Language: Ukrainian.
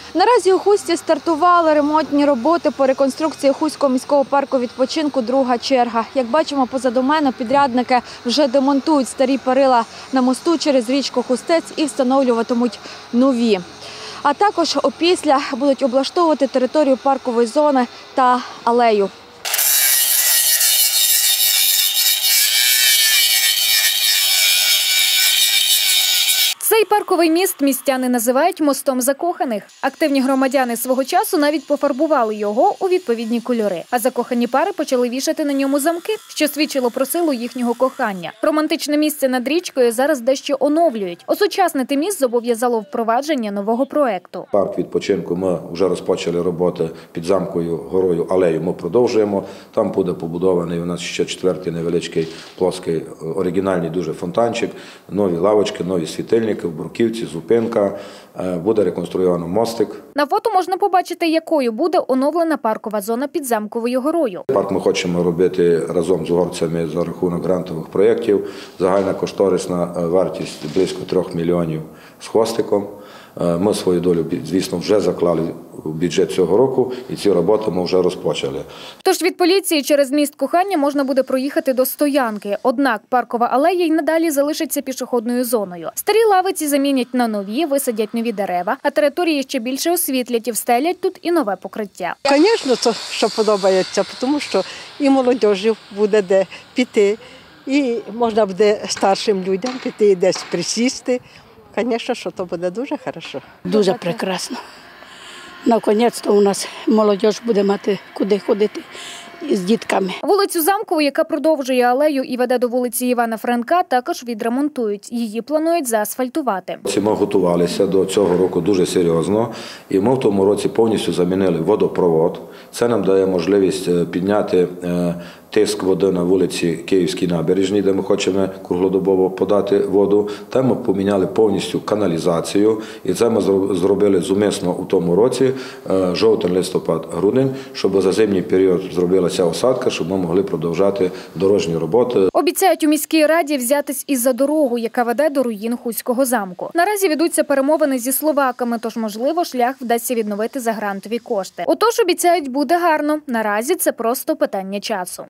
Наразі у Хусті стартували ремонтні роботи по реконструкції Хуського міського парку відпочинку «Друга черга». Як бачимо позаду мене, підрядники вже демонтують старі перила на мосту через річку Хустець і встановлюватимуть нові. А також опісля будуть облаштовувати територію паркової зони та алею. Цей парковий міст містяни називають «мостом закоханих». Активні громадяни свого часу навіть пофарбували його у відповідні кольори. А закохані пари почали вішати на ньому замки, що свідчило про силу їхнього кохання. Романтичне місце над річкою зараз дещо оновлюють. Осучаснити міст зобов'язало впровадження нового проекту. Парк відпочинку ми вже розпочали роботи під замкою, горою, алею. Ми продовжуємо. Там буде побудований у нас ще четвертий невеличкий плоский, оригінальний дуже фонтанчик, нові лавочки, нові світильники. В Бруківці, зупинка, буде реконструйовано мостик. На фото можна побачити, якою буде оновлена паркова зона під Замковою горою. Парк ми хочемо робити разом з угорцями за рахунок грантових проєктів. Загальна кошторисна вартість близько 3 мільйонів з хвостиком. Ми свою долю, звісно, вже заклали в бюджет цього року і ці роботи ми вже розпочали. Тож від поліції через міст кохання можна буде проїхати до стоянки. Однак паркова алея й надалі залишиться пішохідною зоною. Старі лавиці замінять на нові, висадять нові дерева, а території ще більше освітлять і встелять тут і нове покриття. Звісно, це що подобається, тому що і молодіжі буде де піти, і можна буде старшим людям піти і десь присісти. Звісно, що то буде дуже добре. Дуже прекрасно. Наконець-то у нас молодь буде мати куди ходити з дітками. Вулицю Замкову, яка продовжує алею і веде до вулиці Івана Франка, також відремонтують. Її планують заасфальтувати. Ми готувалися до цього року дуже серйозно, і ми в тому році повністю замінили водопровод. Це нам дає можливість підняти тиск води на вулиці Київській набережній, де ми хочемо круглодобово подати воду. Там ми поміняли повністю каналізацію, і це ми зробили зумисно у тому році, жовтень, листопад, грудень, щоб за зимній період зробилася осадка, щоб ми могли продовжати дорожні роботи. Обіцяють у міській раді взятись і за дорогу, яка веде до руїн Хуського замку. Наразі ведуться перемовини зі словаками, тож, можливо, шлях вдасться відновити за грантові кошти. Отож, обіцяють, буде гарно. Наразі це просто питання часу.